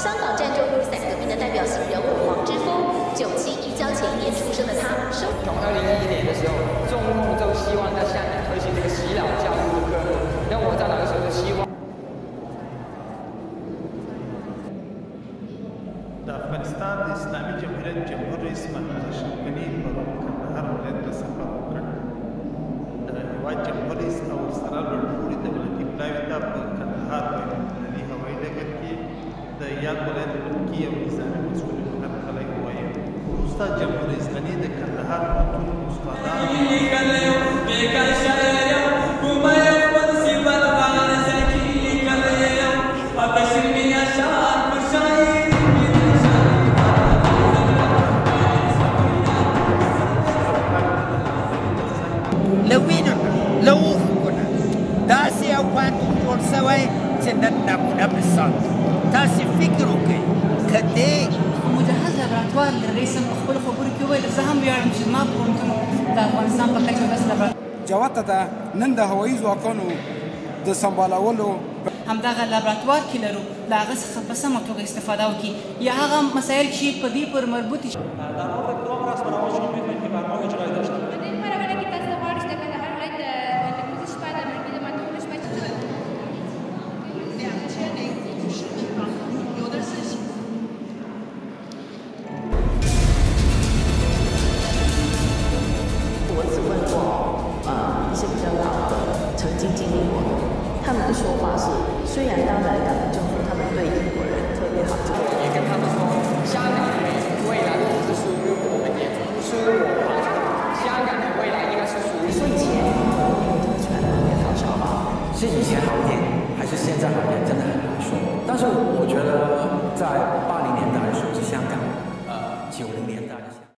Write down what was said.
香港战斗雨伞革命的代表性人物黄之锋，97移交前一年出生的他， 从2011年的时候，中共就希望在香港推行这个洗脑教育的课程，那我在那个时候就希望。 د افغانستان د اسلامي جمهوریت جمهور رئیس محمد اشرف غني پرون کندهار ولایت ته سفر وکړ. د هېواد جمهور رئیس او ورسره لوړپوړي دولتي پلاوي ته په کندهار بینالمللي هوایي ډګر کې د یاد ولایت ملکي او نظامي مسؤلین هرکلی ووایي. وروسته جمهور رئیس غني د کندهار پوهنتون لوخونه داسې یو پوهنتون جوړ شوی چې نن نمونه مثال تاسې فکر وکړئ که دې مجهز لابراتوار رئیس په خپلو خبرو کې وویل زه هم ویاړم چې زما پوهنتون د افغانستان په کچه داسې لابراتوار جوته ده نن د هوایي ځواکونو د سمبالولو همدغه لابراتوار کې لرو له هغه څخه په سمه توګه استفاده وکړي یا هغه مسایل چې په دې پورې مربوط شي. 一些比较老的曾经经历过的，他们的说法是，虽然当然党政府他们对英国人特别好， 也跟他们说，香港的未来不是属于我们，也不是我们，香港的未来应该是属于。 说以前英国人没有特权的也多少吧？ 是以前好一点，还是现在好一点，真的很难说。但是我觉得在80年代的时候是香港，90年代的。